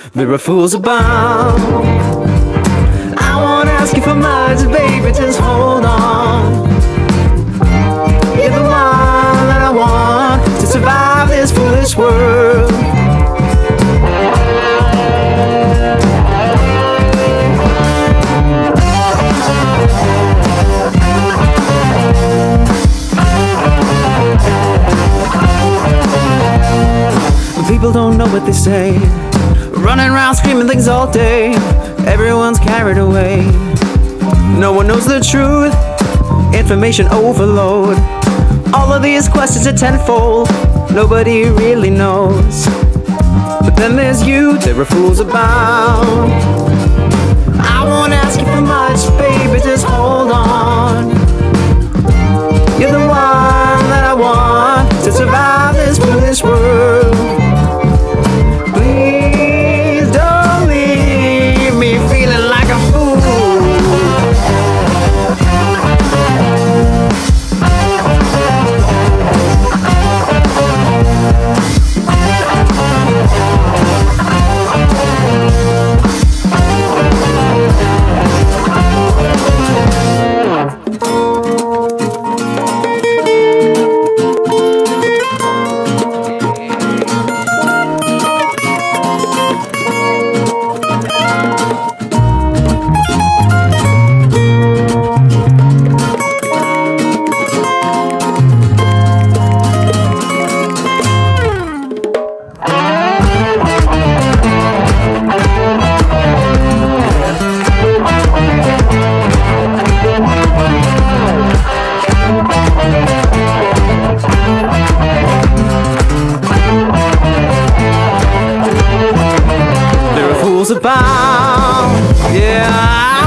There are fools abound. I won't ask you for much, baby, just hold on. You're the one that I want to survive this foolish world. People don't know what they say, running around screaming things all day. Everyone's carried away. No one knows the truth. Information overload. All of these questions are tenfold. Nobody really knows. But then there's you, there are fools abound. I won't ask you for much, baby, just hold on. You're the one that I want to survive this foolish world. Please don't leave me feeling like a fool. Abound. Yeah,